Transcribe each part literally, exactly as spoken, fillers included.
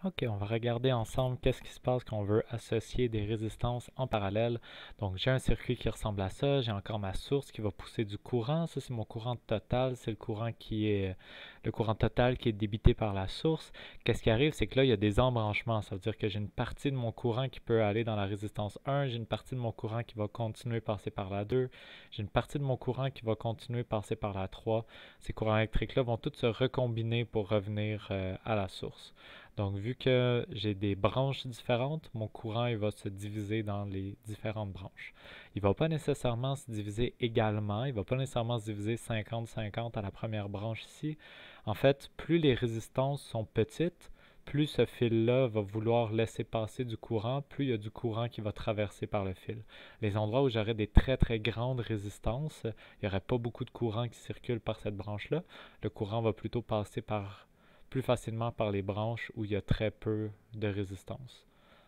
Ok, on va regarder ensemble qu'est-ce qui se passe quand on veut associer des résistances en parallèle. Donc j'ai un circuit qui ressemble à ça, j'ai encore ma source qui va pousser du courant. Ça c'est mon courant total, c'est le courant qui est le courant total qui est débité par la source. Qu'est-ce qui arrive, c'est que là il y a des embranchements. Ça veut dire que j'ai une partie de mon courant qui peut aller dans la résistance un, j'ai une partie de mon courant qui va continuer passer par la deux, j'ai une partie de mon courant qui va continuer passer par la trois. Ces courants électriques-là vont tous se recombiner pour revenir euh, à la source. Donc, vu que j'ai des branches différentes, mon courant il va se diviser dans les différentes branches. Il ne va pas nécessairement se diviser également, il ne va pas nécessairement se diviser cinquante cinquante à la première branche ici. En fait, plus les résistances sont petites, plus ce fil-là va vouloir laisser passer du courant, plus il y a du courant qui va traverser par le fil. Les endroits où j'aurais des très très grandes résistances, il n'y aurait pas beaucoup de courant qui circule par cette branche-là. Le courant va plutôt passer par plus facilement par les branches où il y a très peu de résistance.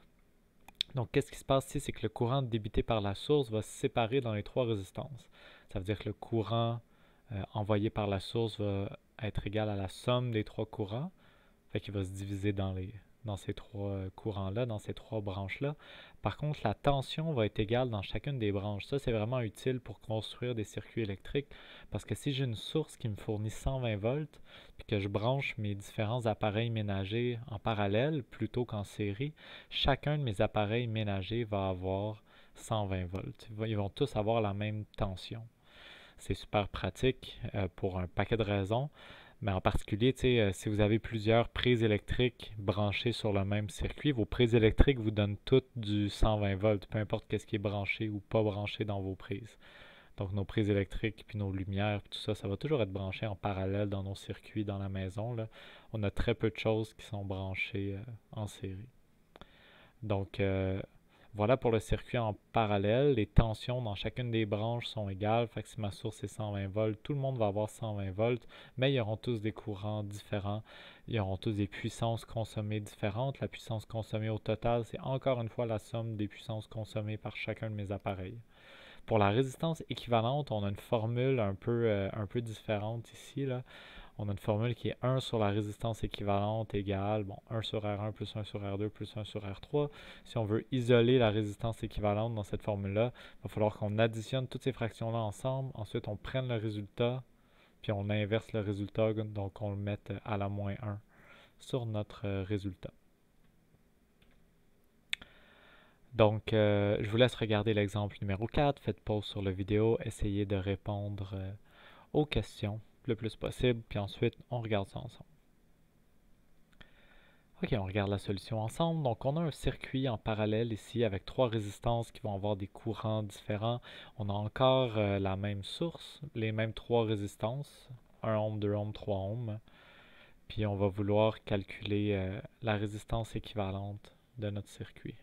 Donc, qu'est-ce qui se passe ici? C'est que le courant débité par la source va se séparer dans les trois résistances. Ça veut dire que le courant euh, envoyé par la source va être égal à la somme des trois courants. Fait qu'il va se diviser dans, les, dans ces trois courants-là, dans ces trois branches-là. Par contre, la tension va être égale dans chacune des branches. Ça, c'est vraiment utile pour construire des circuits électriques parce que si j'ai une source qui me fournit cent vingt volts, puis que je branche mes différents appareils ménagers en parallèle plutôt qu'en série, chacun de mes appareils ménagers va avoir cent vingt volts. Ils vont tous avoir la même tension. C'est super pratique euh, pour un paquet de raisons. Mais en particulier, euh, si vous avez plusieurs prises électriques branchées sur le même circuit, vos prises électriques vous donnent toutes du cent vingt volts, peu importe qu'est-ce qui est branché ou pas branché dans vos prises. Donc nos prises électriques, puis nos lumières, puis tout ça, ça va toujours être branché en parallèle dans nos circuits dans la maison. Là. On a très peu de choses qui sont branchées euh, en série. Donc, euh, voilà pour le circuit en parallèle. Les tensions dans chacune des branches sont égales. Fait que si ma source est cent vingt volts, tout le monde va avoir cent vingt volts, mais ils auront tous des courants différents. Ils auront tous des puissances consommées différentes. La puissance consommée au total, c'est encore une fois la somme des puissances consommées par chacun de mes appareils. Pour la résistance équivalente, on a une formule un peu, euh, un peu différente ici, là. On a une formule qui est un sur la résistance équivalente égale, bon, un sur R un plus un sur R deux plus un sur R trois. Si on veut isoler la résistance équivalente dans cette formule-là, il va falloir qu'on additionne toutes ces fractions-là ensemble. Ensuite, on prenne le résultat, puis on inverse le résultat, donc on le mette à la moins un sur notre résultat. Donc, euh, je vous laisse regarder l'exemple numéro quatre. Faites pause sur la vidéo, essayez de répondre euh, aux questions le plus possible, puis ensuite, on regarde ça ensemble. Ok, on regarde la solution ensemble. Donc, on a un circuit en parallèle ici avec trois résistances qui vont avoir des courants différents. On a encore euh, la même source, les mêmes trois résistances, un ohm, deux ohms, trois ohms. Puis, on va vouloir calculer euh, la résistance équivalente de notre circuit.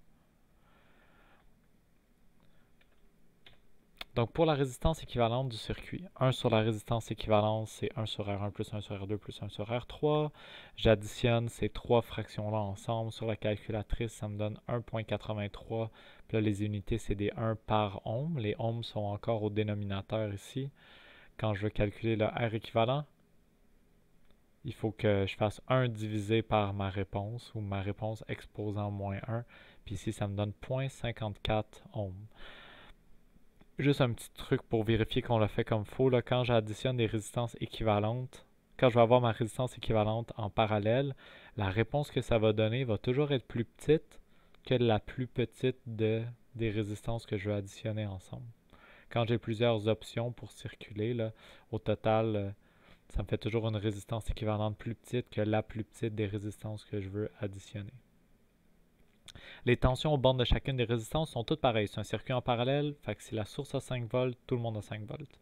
Donc, pour la résistance équivalente du circuit, un sur la résistance équivalente, c'est un sur R un plus un sur R deux plus un sur R trois. J'additionne ces trois fractions-là ensemble sur la calculatrice, ça me donne un virgule quatre-vingt-trois. Puis là, les unités, c'est des un par ohm. Les ohms sont encore au dénominateur ici. Quand je veux calculer le R équivalent, il faut que je fasse un divisé par ma réponse, ou ma réponse exposant moins un. Puis ici, ça me donne zéro virgule cinquante-quatre ohms. Juste un petit truc pour vérifier qu'on l'a fait comme faux. Là, quand j'additionne des résistances équivalentes, quand je vais avoir ma résistance équivalente en parallèle, la réponse que ça va donner va toujours être plus petite que la plus petite de, des résistances que je vais additionner ensemble. Quand j'ai plusieurs options pour circuler, là, au total, ça me fait toujours une résistance équivalente plus petite que la plus petite des résistances que je veux additionner. Les tensions aux bornes de chacune des résistances sont toutes pareilles. C'est un circuit en parallèle, fait que si la source a cinq volts, tout le monde a cinq volts.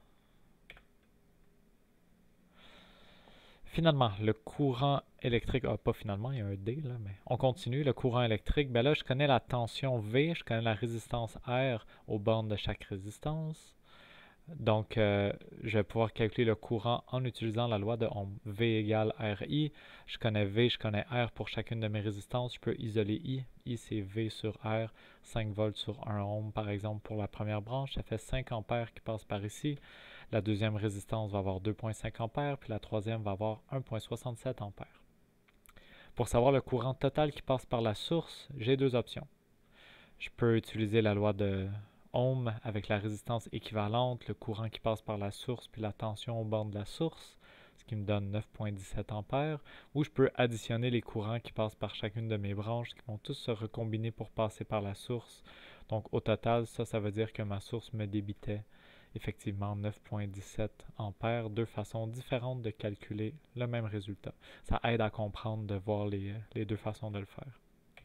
Finalement, le courant électrique, ah, pas finalement, il y a un D là, mais on continue. Le courant électrique, ben là, je connais la tension V, je connais la résistance R aux bornes de chaque résistance. Donc, euh, je vais pouvoir calculer le courant en utilisant la loi de Ohm. V égale R I. Je connais V, je connais R pour chacune de mes résistances. Je peux isoler I. I, c'est V sur R. cinq volts sur un ohm, par exemple, pour la première branche. Ça fait cinq ampères qui passent par ici. La deuxième résistance va avoir deux virgule cinq ampères, puis la troisième va avoir un virgule soixante-sept ampères. Pour savoir le courant total qui passe par la source, j'ai deux options. Je peux utiliser la loi de Ohm avec la résistance équivalente, le courant qui passe par la source, puis la tension au bord de la source, ce qui me donne neuf virgule dix-sept ampères, ou je peux additionner les courants qui passent par chacune de mes branches, qui vont tous se recombiner pour passer par la source. Donc au total, ça, ça veut dire que ma source me débitait effectivement neuf virgule dix-sept ampères, deux façons différentes de calculer le même résultat. Ça aide à comprendre de voir les, les deux façons de le faire.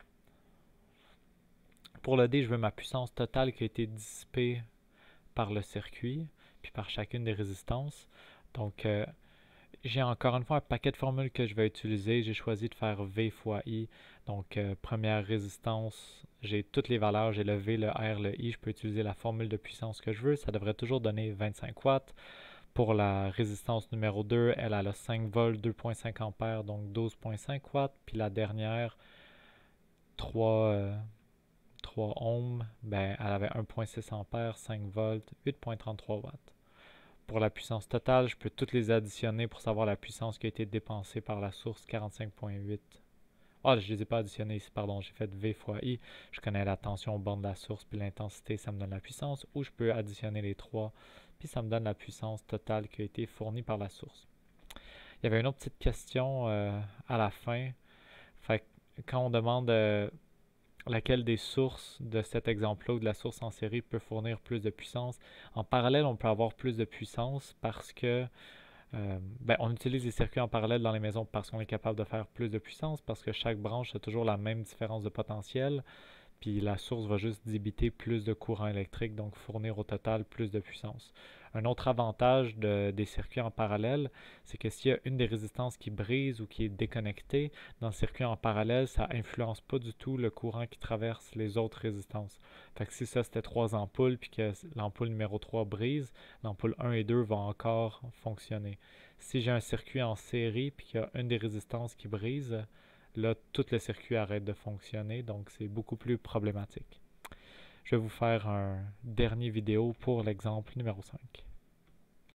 Pour le D, je veux ma puissance totale qui a été dissipée par le circuit, puis par chacune des résistances. Donc, euh, j'ai encore une fois un paquet de formules que je vais utiliser. J'ai choisi de faire V fois I. Donc, euh, première résistance, j'ai toutes les valeurs. J'ai le V, le R, le I. Je peux utiliser la formule de puissance que je veux. Ça devrait toujours donner vingt-cinq watts. Pour la résistance numéro deux, elle a le cinq volts, deux virgule cinq ampères, donc douze virgule cinq watts. Puis la dernière, trois... Euh, trois ohms, ben, elle avait un virgule six ampères, cinq volts, huit virgule trente-trois watts. Pour la puissance totale, je peux toutes les additionner pour savoir la puissance qui a été dépensée par la source, quarante-cinq virgule huit. Ah, je ne les ai pas additionnés ici, pardon, j'ai fait V fois I. Je connais la tension au bord de la source, puis l'intensité, ça me donne la puissance. Ou je peux additionner les trois, puis ça me donne la puissance totale qui a été fournie par la source. Il y avait une autre petite question euh, à la fin. Fait que quand on demande... Euh, laquelle des sources de cet exemple-là ou de la source en série peut fournir plus de puissance. En parallèle, on peut avoir plus de puissance parce que euh, ben, on utilise les circuits en parallèle dans les maisons parce qu'on est capable de faire plus de puissance, parce que chaque branche a toujours la même différence de potentiel, puis la source va juste débiter plus de courant électrique, donc fournir au total plus de puissance. Un autre avantage de, des circuits en parallèle, c'est que s'il y a une des résistances qui brise ou qui est déconnectée, dans le circuit en parallèle, ça influence pas du tout le courant qui traverse les autres résistances. Fait que si ça c'était trois ampoules, puis que l'ampoule numéro trois brise, l'ampoule un et deux vont encore fonctionner. Si j'ai un circuit en série, puis qu'il y a une des résistances qui brise, là, tout le circuit arrête de fonctionner, donc c'est beaucoup plus problématique. Je vais vous faire un dernier vidéo pour l'exemple numéro cinq.